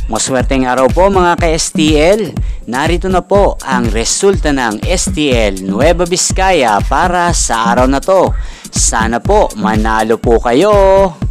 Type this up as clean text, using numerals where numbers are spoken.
Maswerteng araw po mga ka-STL. Narito na po ang resulta ng STL Nueva Vizcaya para sa araw na to. Sana po manalo po kayo.